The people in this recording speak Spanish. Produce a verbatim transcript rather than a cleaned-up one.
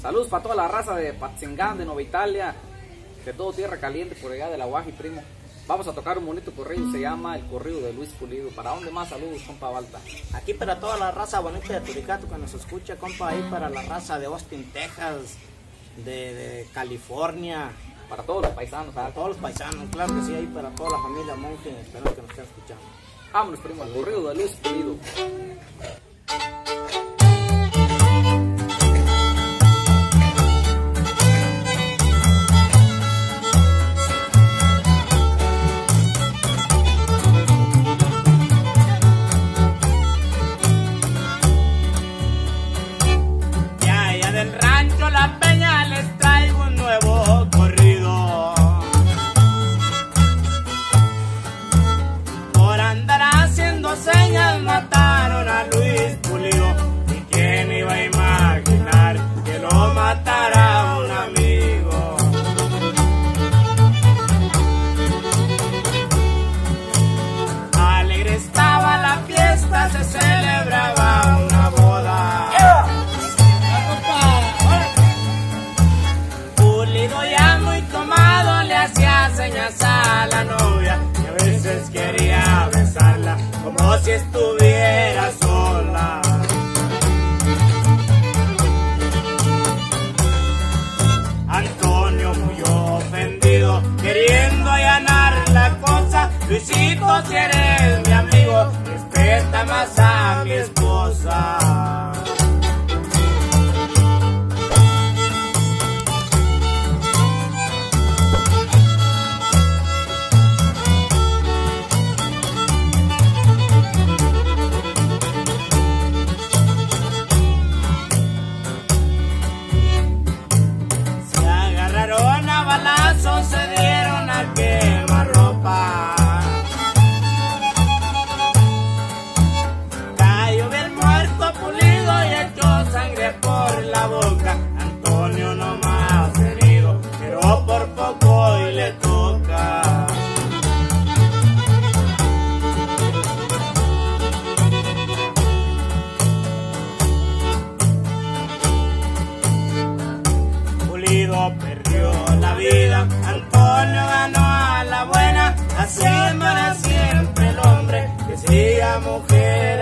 Saludos para toda la raza de Patzingán, de Nueva Italia, de todo Tierra Caliente, por allá de la Guaji, primo. Vamos a tocar un bonito corrido, se llama El Corrido de Luis Pulido. ¿Para dónde más? Saludos, compa Balta. Aquí para toda la raza bonita de Turicato que nos escucha, compa, ahí para la raza de Austin, Texas, de, de California. Para todos los paisanos. Para todos los paisanos, claro que sí, ahí para toda la familia Monje, espero que nos estén escuchando. Vámonos, primo, El Corrido de Luis Pulido. Del rancho La Peña les traigo un nuevo corrido. Por andar haciendo señas mataron a Luis Pulido. ¿Y quién iba a imaginar que lo matara un amigo? Alegre estaba la fiesta, se celebraba una boda. Ya muy tomado le hacía señas a la novia y a veces quería besarla como si estuviera sola. Antonio muy ofendido, queriendo allanar la cosa: Luisito, si eres mi amigo, respeta más a mi esposa. Se dieron a quemarropa. Cayó bien muerto Pulido y echó sangre por la boca. Antonio no más herido, pero por poco hoy le toca. Pulido perdió la vida, Antonio ganó a la buena, así para siempre el hombre que siga mujer.